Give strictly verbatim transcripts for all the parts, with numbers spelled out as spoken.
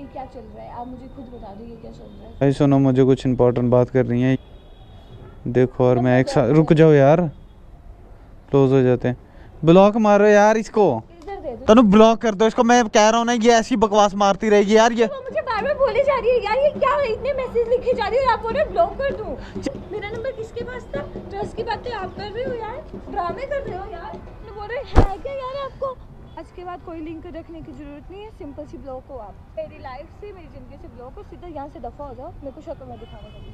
क्या चल रहा है? आप मुझे खुद बता दो ये क्या चल रहा है। भाई सुनो, मुझे कुछ इंपॉर्टेंट बात कर रही है देखो, और मैं एक साथ रुक जाओ यार, क्लोज हो जाते हैं। ब्लॉक मारो यार इसको, तनु ब्लॉक कर दो इसको। मैं कह रहा हूँ ना, ये ऐसी बकवास मारती रहेगी यार। ये तो मुझे बार बार बोली जा रही है यार, ये क्या है, इतने मैसेज लिखे जा रही है, आप बोल रहे ब्लॉक कर दूं। मेरा नंबर किसके पास था? ट्रस्ट की बातें आप कर रहे हो यार, ड्रामे कर रहे हो यार। तो बोल रहे है क्या यार आपको? आज के बाद कोई लिंक रखने की जरूरत नहीं है, सिंपल सी ब्लॉक हो आप। मेरी लाइफ से, मेरी जिंदगी से ब्लॉक हो, सीधा यहाँ से दफा हो जाओ। मेरे को शक्ल मत दिखाना कभी।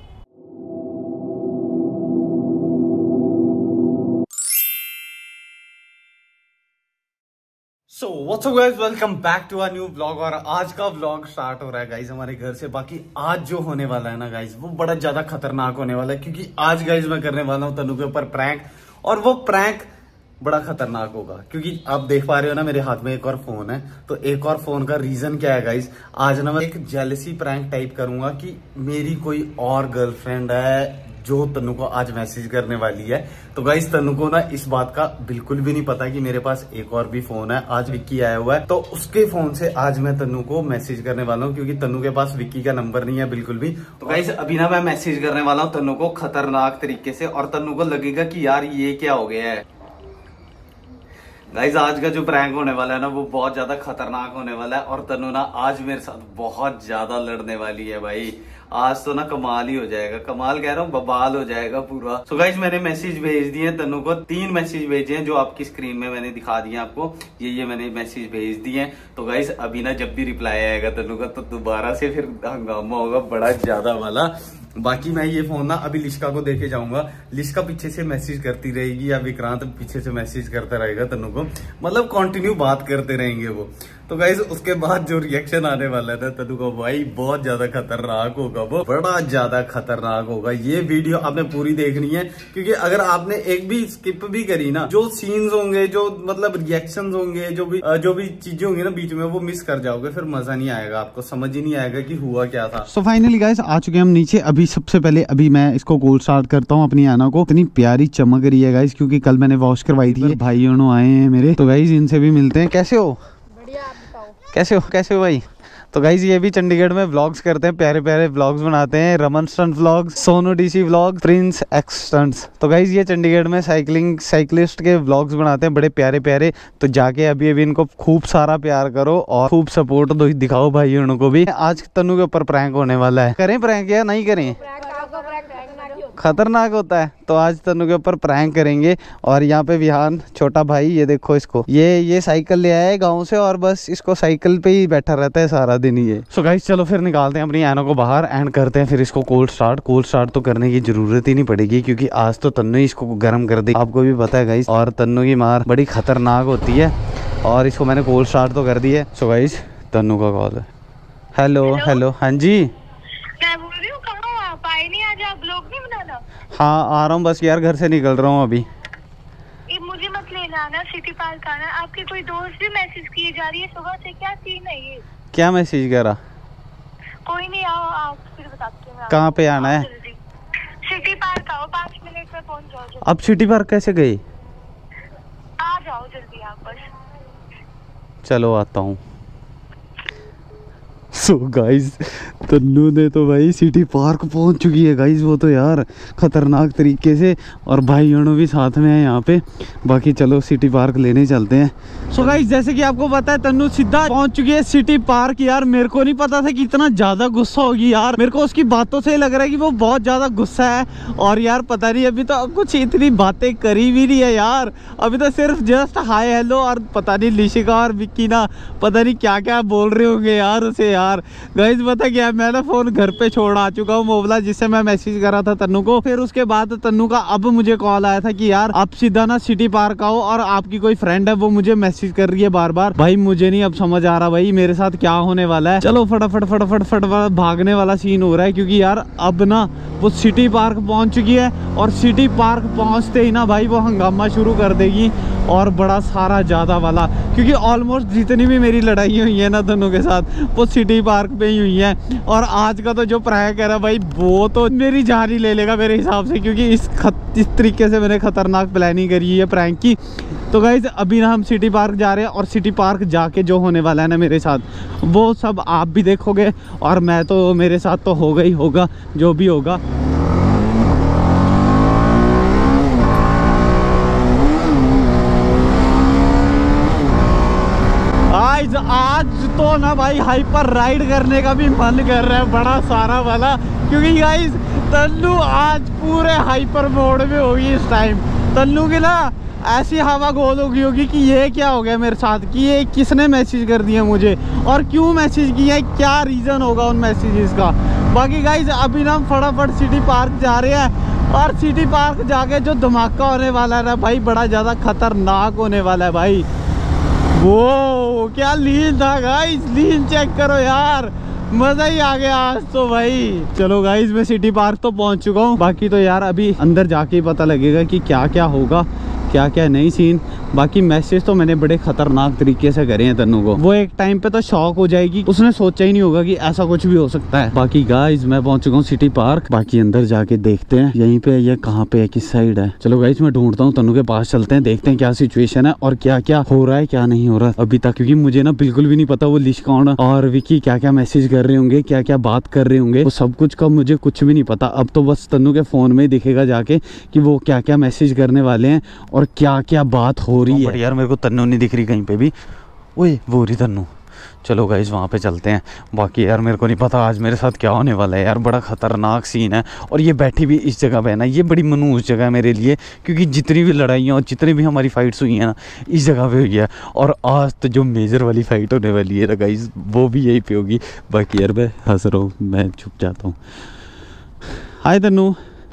So what's up guys, welcome back to a new vlog. और आज का व्लॉग स्टार्ट हो रहा है गाइस हमारे घर से। बाकी आज जो होने वाला है ना गाइस, वो बड़ा ज्यादा खतरनाक होने वाला है, क्योंकि आज गाइस मैं करने वाला हूँ तनु के ऊपर प्रैंक। और वो प्रैंक बड़ा खतरनाक होगा, क्योंकि आप देख पा रहे हो ना मेरे हाथ में एक और फोन है। तो एक और फोन का रीजन क्या है गाइस, आज ना मैं एक जेलसी प्रैंक टाइप करूंगा कि मेरी कोई और गर्लफ्रेंड है जो तनु को आज मैसेज करने वाली है। तो गाइस तनु को ना इस बात का बिल्कुल भी नहीं पता कि मेरे पास एक और भी फोन है। आज विक्की आया हुआ है, तो उसके फोन से आज मैं तनु को मैसेज करने वाला हूँ, क्योंकि तनु के पास विक्की का नंबर नहीं है बिल्कुल भी। तो गाइस अभी ना मैं मैसेज करने वाला हूँ तनु को खतरनाक तरीके से, और तनु को लगेगा कि यार ये क्या हो गया है। गाइस आज का जो प्रैंक होने वाला है ना, वो बहुत ज्यादा खतरनाक होने वाला है। और तनु ना आज मेरे साथ बहुत ज्यादा लड़ने वाली है भाई। आज तो ना कमाल ही हो जाएगा, कमाल कह रहा हूँ, बवाल हो जाएगा पूरा। सो गाइस मैंने मैसेज भेज दिए तनु को, तीन मैसेज भेजे हैं जो आपकी स्क्रीन में मैंने दिखा दिए आपको। ये ये मैंने मैसेज भेज दिए हैं। तो गाइस अभी ना जब भी रिप्लाई आएगा तनु का, तो दोबारा से फिर हंगामा होगा बड़ा ज्यादा वाला। बाकी मैं ये फोन ना अभी लिशिका को देके जाऊंगा, लिशिका पीछे से मैसेज करती रहेगी या विक्रांत पीछे से मैसेज करता रहेगा तनु को, मतलब कंटिन्यू बात करते रहेंगे वो। तो गाइस उसके बाद जो रिएक्शन आने वाला है ना तनु का, भाई बहुत ज्यादा खतरनाक होगा, वो बड़ा ज्यादा खतरनाक होगा। ये वीडियो आपने पूरी देखनी है, क्योंकि अगर आपने एक भी स्किप भी करी ना, जो सीन्स होंगे, जो मतलब रिएक्शन होंगे, जो भी जो भी चीजें होंगी ना बीच में, वो मिस कर जाओगे, फिर मजा नहीं आएगा, आपको समझ ही नहीं आएगा कि हुआ क्या था। सो फाइनली गाइस आ चुके हैं हम नीचे। अभी सबसे पहले अभी मैं इसको कोल्ड स्टार्ट करता हूँ अपनी आना को। इतनी प्यारी चमक रही है गाइस, क्योंकि कल मैंने वॉश करवाई थी। भाई आए हैं मेरे, तो गाइस इनसे भी मिलते हैं। कैसे हो? बढ़िया, आप बताओ कैसे हो? कैसे हो भाई? तो गाइज ये भी चंडीगढ़ में व्लॉग्स करते हैं, प्यारे प्यारे व्लॉग्स बनाते हैं। Raman stunt vlogs, Sonu DC vlog, prince X stunts. तो गाइज ये चंडीगढ़ में साइकिलिंग साइकिलिस्ट के व्लॉग्स बनाते हैं बड़े प्यारे प्यारे। तो जाके अभी अभी इनको खूब सारा प्यार करो और खूब सपोर्ट दो, दिखाओ भाई उनको भी। आज तनु के ऊपर प्रैंक होने वाला है, करें प्रैंक या नहीं करें? खतरनाक होता है। तो आज तनु के ऊपर प्रैंक करेंगे। और यहाँ पे विहान छोटा भाई, ये देखो इसको, ये ये साइकिल ले आया है गाँव से, और बस इसको साइकिल पे ही बैठा रहता है सारा दिन ये। सो गाइस चलो फिर निकालते हैं अपनी एनो को बाहर एंड करते हैं फिर इसको कोल्ड स्टार्ट। कोल्ड स्टार्ट तो करने की जरूरत ही नहीं पड़ेगी, क्योंकि आज तो तन्नू ही इसको गर्म कर दी, आपको भी पता है गाइस। और तन्नू की मार बड़ी खतरनाक होती है, और इसको मैंने कोल्ड स्टार्ट तो कर दी है। सो गाइस तन्नू का कॉल है। हेलो हेलो, हाँ जी मैं बोल रही हूँ, कहाँ हो आप? आए नहीं आज, आप ब्लॉग नहीं बनाना? हाँ आ रहा हूँ, बस यार घर से निकल रहा हूँ अभी। ये मुझे मत लेना आना, सिटी पार्क आना। आपके कोई दोस्त भी मैसेज किए जा रही है सुबह से, क्या सीन है ये? क्या मैसेज करा? कोई नहीं, आओ आप फिर बताती हूँ। कहाँ पे आना है? सिटी पार्क आओ, पाँच मिनट में पहुँच जाओ। अब सिटी पार्क कैसे गई? आ जाओ जल्दी आप बस। चलो आता हूँ। सो गाइज तन्नू ने तो भाई सिटी पार्क पहुंच चुकी है गाइज, वो तो यार खतरनाक तरीके से। और भाई योनो भी साथ में है यहाँ पे। बाकी चलो सिटी पार्क लेने चलते हैं। सो so गाइज जैसे कि आपको पता है तन्नू सीधा पहुंच चुकी है सिटी पार्क। यार मेरे को नहीं पता था कि इतना ज्यादा गुस्सा होगी यार, मेरे को उसकी बातों से लग रहा है कि वो बहुत ज्यादा गुस्सा है। और यार पता नहीं, अभी तो कुछ इतनी बातें करी भी नहीं है यार, अभी तो सिर्फ जस्ट हाय हेलो। और पता नहीं लिशिका और विक्की ना पता नहीं क्या क्या बोल रहे होंगे यार उसे। यार गाइस पता क्या है, मैं ना फोन घर पे छोड़ आ चुका हूँ, मोबाइल जिससे मैं मैसेज करा था तन्नू को। फिर उसके बाद तन्नू का अब मुझे कॉल आया था कि यार आप सीधा ना सिटी पार्क आओ, और आपकी कोई फ्रेंड है वो मुझे मैसेज कर रही है बार बार। भाई मुझे नहीं अब समझ आ रहा भाई मेरे साथ क्या होने वाला है। चलो फटाफट फटाफट फटाफट भागने वाला सीन हो रहा है, क्योंकि यार अब ना वो सिटी पार्क पहुंच चुकी है। और सिटी पार्क पहुंचते ही ना भाई वो हंगामा शुरू कर देगी, और बड़ा सारा ज्यादा वाला, क्योंकि ऑलमोस्ट जितनी भी मेरी लड़ाई हुई है ना तन्नू के साथ, वो सिटी पार्क पे ही हुई है। और आज का तो जो प्रैंक है ना भाई वो तो मेरी जान ही ले लेगा मेरे हिसाब से, क्योंकि इस खत इस तरीके से मैंने खतरनाक प्लानिंग करी है प्रैंक की। तो गाइज अभी ना हम सिटी पार्क जा रहे हैं और सिटी पार्क जाके जो होने वाला है ना मेरे साथ वो सब आप भी देखोगे और मैं तो मेरे साथ तो होगा ही होगा जो भी होगा। आज आज तो ना भाई हाइपर राइड करने का भी मन कर रहा है बड़ा सारा वाला, क्योंकि गाइज तन्नू आज पूरे हाइपर मोड में होगी इस टाइम। तन्नू की ना ऐसी हवा गोल होगी होगी कि ये क्या हो गया मेरे साथ, कि ये किसने मैसेज कर दिया मुझे और क्यों मैसेज किया है, क्या रीज़न होगा उन मैसेजेस का। बाकी गाइज अभी ना हम फटाफट सिटी पार्क जा रहे हैं और सिटी पार्क जाके जो धमाका होने वाला है ना भाई बड़ा ज़्यादा खतरनाक होने वाला है भाई। वो क्या लीन था गाइस, लीन चेक करो यार, मजा ही आ गया आज तो भाई। चलो गाइस मैं सिटी पार्क तो पहुंच चुका हूँ, बाकी तो यार अभी अंदर जाके ही पता लगेगा कि क्या क्या होगा क्या क्या नहीं सीन। बाकी मैसेज तो मैंने बड़े खतरनाक तरीके से करे हैं तन्नू को, वो एक टाइम पे तो शॉक हो जाएगी, उसने सोचा ही नहीं होगा कि ऐसा कुछ भी हो सकता है। बाकी गाइस मैं पहुंच चुका हूँ सिटी पार्क, बाकी अंदर जाके देखते हैं यहीं पे ये कहाँ पे है, किस साइड है। चलो गाइस मैं ढूंढता हूँ, तन्नू के पास चलते हैं, देखते हैं क्या सिचुएशन है और क्या क्या हो रहा है क्या नहीं हो रहा अभी तक, क्योंकि मुझे ना बिल्कुल भी नहीं पता वो लिशकॉन और विकी क्या क्या मैसेज कर रहे होंगे, क्या क्या बात कर रहे होंगे, वो सब कुछ का मुझे कुछ भी नहीं पता। अब तो बस तन्नू के फोन में ही दिखेगा जाके कि वो क्या क्या मैसेज करने वाले हैं और क्या क्या बात हो रही है। यार मेरे को तन्नू नहीं दिख रही कहीं पे भी, ओए वो रही तन्नू। चलो गाइस वहाँ पे चलते हैं। बाकी यार मेरे को नहीं पता आज मेरे साथ क्या होने वाला है यार, बड़ा खतरनाक सीन है। और ये बैठी भी इस जगह पे है ना, ये बड़ी मनहूस जगह है मेरे लिए, क्योंकि जितनी भी लड़ाइयाँ और जितनी भी हमारी फाइट्स हुई हैं ना इस जगह पे हुई है। और आज तो जो मेजर वाली फाइट होने वाली है ना गाइस वो भी यहीं पे होगी। बाकी यार मैं हंस रहा हूँ, मैं छुप जाता हूँ। हाय तन्नू,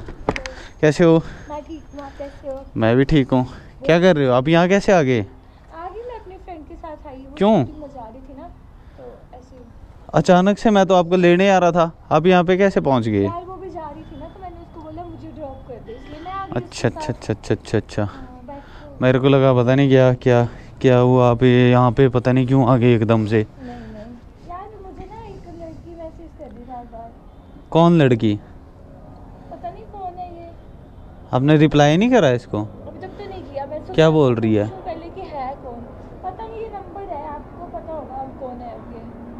कैसे हो? मैं ठीक हूँ, आप कैसे हो? मैं भी ठीक हूँ। क्या कर रहे हो आप यहाँ, कैसे आ गए? आगे मैं अपने फ्रेंड के साथ आई हूँ। क्यों? मजा आ रही थी ना तो ऐसे। अचानक से मैं तो आपको लेने आ रहा था, आप यहाँ पे कैसे पहुँच गए? यार वो भी जा रही थी ना तो मैंने उसको बोला मुझे ड्रॉप कर दे, इसलिए मैं आ गई अच्छा उसके अच्छा साथ। अच्छा अच्छा अच्छा अच्छा हाँ, बैठो। मेरे को लगा पता नहीं क्या क्या क्या हुआ आप ये यहाँ पे, पता नहीं क्यों आ गए एकदम से। नहीं नहीं यार मुझे ना एक लड़की मैसेज कर दी बार बार। कौन लड़की? पता नहीं कौन है ये, आपने रिप्लाई नहीं करा इसको? अभी तक तो नहीं किया। मैं सोचा क्या बोल रही है? पूछूं पहले कि है कौन, पता नहीं ये नंबर है, आपको पता होगा अब कौन है अब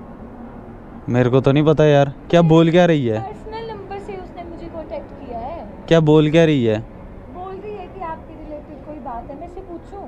ये। मेरे को तो नहीं पता यार, क्या बोल क्या रही है? पर्सनल नंबर से उसने मुझे कांटेक्ट किया है। क्या बोल क्या रही है? बोल रही है कि आपके रिलेटेड कोई बात है, मैं से पूछूं?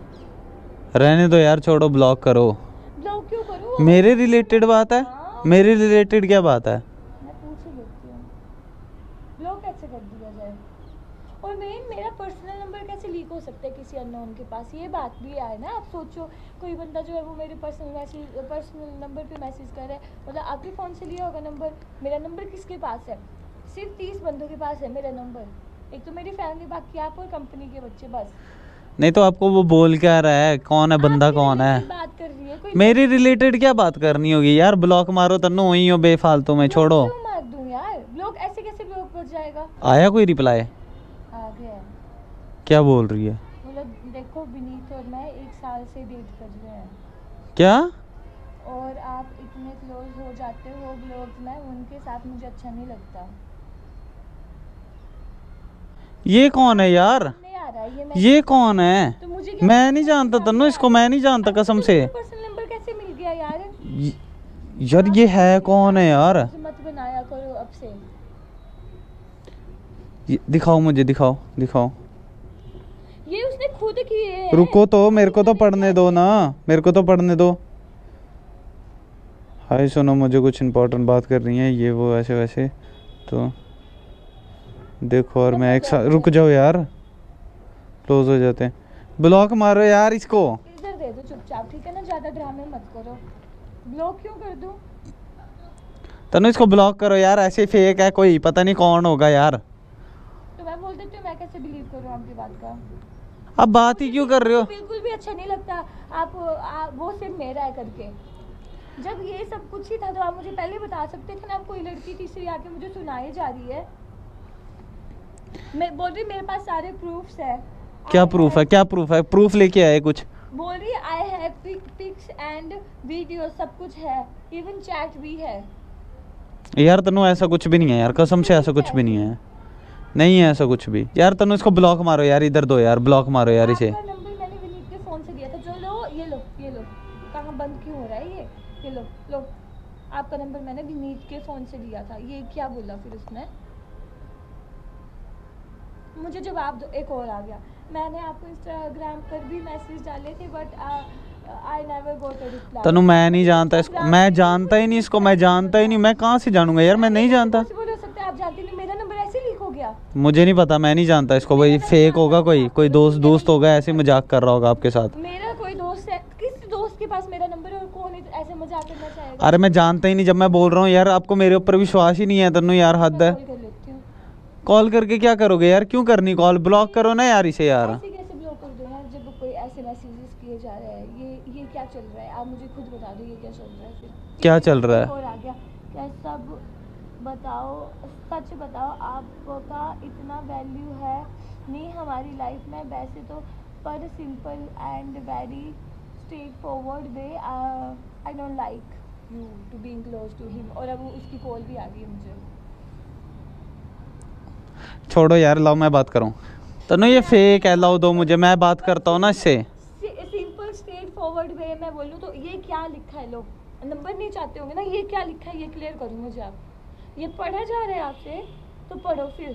रहने दो यार, छोड़ो, ब्लॉक करो। ब्लॉक क्यों करूं? मेरे रिलेटेड बात है? हाँ। मेरे रिलेटेड क्या बात है? मैं पूछ ही लेती हूँ, ब्लॉक कैसे कर दिया जाए? और मेन मेरा पर्सनल नंबर कैसे लीक हो सकता है किसी अननोन के पास? ये बात भी है ना। आप सोचो कोई बंदा जो है वो मेरे पर्सनल मैसेज पर्सनल नंबर पे मैसेज कर रहा है, मतलब आपके फ़ोन से लिया होगा नंबर। मेरा नंबर किसके पास है? सिर्फ तीस बंदों के पास है मेरा नंबर, एक तो मेरी फैमिली, बाकी आप और कंपनी के बच्चे, बस। नहीं तो आपको वो बोल क्या रहा है, कौन है बंदा, आपके कौन है? related बात कर रही है कोई? मेरी रिलेटेड क्या बात करनी होगी यार? ब्लॉक मारो तन्नू, वहीं हो बेफालतू में, छोड़ो। क्यों मार दूं यार? ब्लॉक ऐसे कैसे ब्लॉक कर जाएगा? आया कोई रिप्लाई? आ गया। क्या बोल रही है? बोला देखो विनीत और मैं एक साल से डेट कर रहे हैं क्या? और आप इतने क्लोज हो जाते हो ब्लॉग्स में, उनके साथ मुझे अच्छा नहीं लगता। ये कौन है यार? नहीं आ रहा है ये मैं ये कौन है? तो मुझे क्या मैं नहीं जानता तन्नू इसको, मैं नहीं जानता कसम से। पर्सनल नंबर कैसे मिल गया यार? य- यार ये है कौन है यार? मुझे मत बनाया करो अब से। ये दिखाओ मुझे, दिखाओ दिखाओ। ये उसने खुद किए हैं। रुको तो, मेरे को तो पढ़ने दो ना, मेरे को तो पढ़ने दो। हाय सुनो, मुझे कुछ इम्पोर्टेंट बात कर रही है, ये वो ऐसे वैसे। तो देखो और मैं एक साथ, रुक जाओ यार, क्लोज हो जाते हैं। ब्लॉक मारो यार इसको। इधर दे दो चुपचाप, ठीक है ना? ज्यादा ड्रामे मत करो। ब्लॉक क्यों कर दूं? तनु इसको ब्लॉक करो यार, ऐसे फेक है कोई, पता नहीं कौन होगा यार। तो मैं बोल देती हूँ, मैं कैसे बिलीव करूँ आपकी बात का? अब बात ही क्यों कर रहे हो? बिल्कुल भी अच्छा नहीं लगता। आप, आप वो सिर्फ मेरा है करके, जब ये सब कुछ ही था तो आप मुझे पहले बता सकते थे ना। आप कोई लड़की तीसरी आके मुझे सुनाई जा रही है। मैं बोल रही मेरे पास सारे प्रूफ्स है। क्या प्रूफ है? क्या प्रूफ है? प्रूफ लेके आए कुछ? बोल रही I have pics and video, सब कुछ है, इवन चैट भी है। यार तनु ऐसा कुछ भी नहीं है यार, कसम से ऐसा कुछ भी नहीं है, नहीं है ऐसा कुछ भी यार। तनु इसको ब्लॉक मारो यार, इधर दो यार, ब्लॉक मारो यार इसे। आपका नंबर मैंने विनीत के फोन से लिया था, जो लो ये लो ये लो, कहाँ बंद क्यों हो रहा है ये ये लो लो, आपका नंबर मैंने विनीत के फोन से लिया था। ये क्या बोला फिर उसने, मुझे जवाब दो। एक और आ गया, मैंने आपको इंस्टाग्राम पर भी मैसेज डाले थे but I never got a reply. Tanu मैं नहीं जानता इसको, मैं जानता ही नहीं इसको, मैं जानता ही नहीं, मैं कहाँ से जानूंगा यार, मैं नहीं जानता। बोल सकते आप जानते नहीं, मेरा नंबर ऐसे लीक हो गया। मुझे नहीं पता, मैं नहीं जानता इसको, वही फेक होगा, कोई कोई दोस्त दोस्त होगा ऐसे मजाक कर रहा होगा आपके साथ। मेरा कोई दोस्त है, किस दोस्त के पास मेरा नंबर है और कौन ऐसे मजाक करना चाहेगा। अरे मैं जानता ही नहीं, जब मैं बोल रहा हूँ यार आपको मेरे ऊपर विश्वास ही नहीं है तनु यार, हद है। कॉल कर लेती हूँ। कॉल करके क्या करोगे यार, क्यों करनी कॉल, ब्लॉक करो ना यार इसे यार। ऐसे कैसे ब्लॉक कर दो यार, जब कोई ऐसे मैसेजेस किए जा रहे हैं, ये ये क्या चल रहा है, आप मुझे खुद बता दो ये क्या चल रहा है फिर। क्या चल रहा है? और आ गया क्या, सब बताओ, सच बताओ आपका इतना वैल्यू है नहीं हमारी लाइफ में वैसे तो, पर simple and very straight forward way I don't like you to being close to him. और अब उसकी कॉल भी आ गई है मुझे। छोड़ो यार, लाओ मैं बात करूँ। तनु ये फेक है, लाओ दो मुझे, मैं बात करता हूँ ना इससे। सिंपल स्ट्रेट फॉरवर्ड वे मैं बोलूँ तो ये क्या लिखा है, लो नंबर नहीं चाहते होंगे ना, ये क्या लिखा है ये क्लियर करो मुझे आप। ये पढ़ा जा रहा है आपसे तो पढ़ो फिर।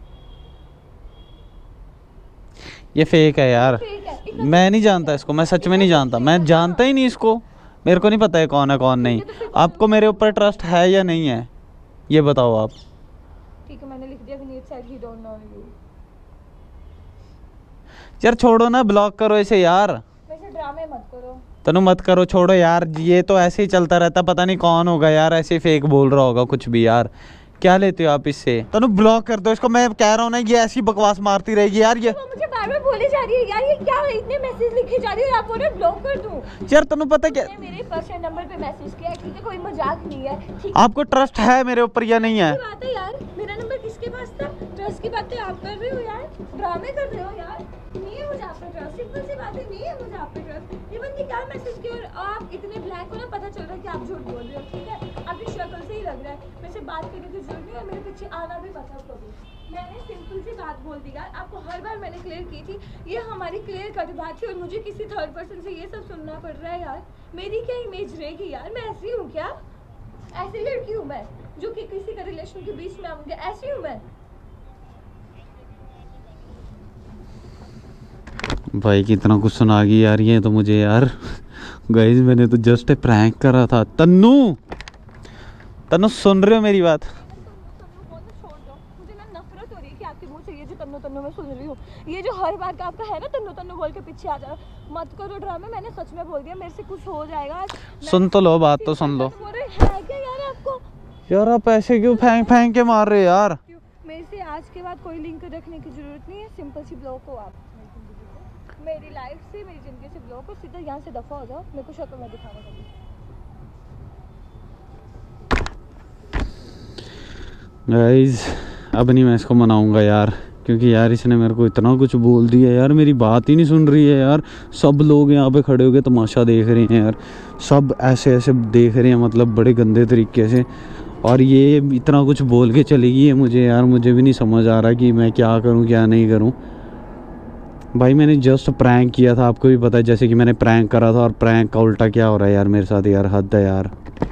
ये फेक है यार, फेक है, मैं नहीं जानता इसको, मैं सच में नहीं जानता, मैं जानता ही नहीं इसको, मेरे को नहीं पता है कौन है कौन नहीं। आपको मेरे ऊपर ट्रस्ट है या नहीं है ये बताओ आप। ठीक है मैंने लिख दिया, Vineet said he don't know you. यार छोड़ो ना, ब्लॉक करो इसे यार। वैसे ड्रामे मत करो तनु, मत करो, छोड़ो यार, ये तो ऐसे ही चलता रहता, पता नहीं कौन होगा यार, ऐसे फेक बोल रहा होगा कुछ भी यार। क्या लेते हो आप इससे? तनु ब्लॉक कर दो इसको, मैं कह रहा हूँ ना, ये ऐसी बकवास मारती रहेगी यार। ये वो मुझे बार बार बोली जा रही है यार, ये क्या इतने मैसेज लिखे जा रही है, आप बोल रहे ब्लॉक कर दूं। यार तनु पता क्या, मैंने मेरे पर्सनल नंबर पे मैसेज किया है, ठीक है कोई मजाक नहीं है, ठीक आपको ट्रस्ट है मेरे ऊपर या नहीं है? बात है यार, मेरा नंबर किसके पास था, ट्रस्ट की बातें आप कर रहे हो यार, ड्रामे कर रहे हो यार। नहीं है मुझे आप पे ट्रस्ट, सिंपल सी बात है, नहीं है मुझे आप पे ट्रस्ट। ये बंदी क्या मैसेज की और आप इतने ब्लैक हो ना, पता चल रहा है कि आप झूठ बोल रहे हो, ठीक है आपकी शक्ल से ही लग रहा है। मेरे से बात करने की जरूरत नहीं है, मेरे पीछे आना भी पता कभी। मैंने सिंपल सी बात बोल दी यार, आपको हर बार मैंने क्लियर की थी, ये हमारी क्लियर कट बात थी और मुझे किसी थर्ड पर्सन से ये सब सुनना पड़ रहा है यार। मेरी क्या इमेज रहेगी यार, मैं ऐसी हूँ क्या, ऐसी लड़की हूँ मैं जो कि किसी का रिलेशन के बीच में आऊंगी, ऐसी हूँ मैं। भाई कितना कुछ सुना गई यार ये तो मुझे यार। गाइस मैंने तो जस्ट प्रैंक करा था। तन्नू तन्नू सुन रहे हो मेरी बात? मुझे ना नफरत हो रही है कि आपके मुंह से ये जो तन्नू तन्नू मैं सुन रही हूँ, ये जो हर बार का आपका है ना तन्नू तन्नू बोल के पीछे आ जा। मत करो ड्रामे, मैंने सच में बोल दिया, मेरे से कुछ हो जाएगा। सुन तो लो, बात तो सुन लो। बोल रहे हैं क्या यार आपको, यार आप ऐसे क्यों फेंक फेंक के मार रहे हो यार? मेरे से आज के बाद कोई लिंक रखने की जरूरत नहीं है, सिंपल सी ब्लॉक हो आप मेरी लाइफ से, मेरी जिंदगी से ब्लॉक हो, सीधा यहाँ से दफा हो जाओ, मेरे को शक्ल में दिखाना कभी। गाइस अब नहीं मैं इसको मनाऊंगा यार, क्योंकि यार इसने मेरे को इतना कुछ बोल दिया यार, मेरी बात ही नहीं सुन रही है यार। सब लोग यहाँ पे खड़े होके तमाशा देख रहे हैं यार, सब ऐसे ऐसे देख रहे हैं, मतलब बड़े गंदे तरीके से। और ये इतना कुछ बोल के चली गई है मुझे यार, मुझे भी नहीं समझ आ रहा कि मैं क्या करूँ क्या नहीं करूँ। भाई मैंने जस्ट प्रैंक किया था, आपको भी पता है, जैसे कि मैंने प्रैंक करा था, और प्रैंक का उल्टा क्या हो रहा है यार मेरे साथ यार, हद है यार।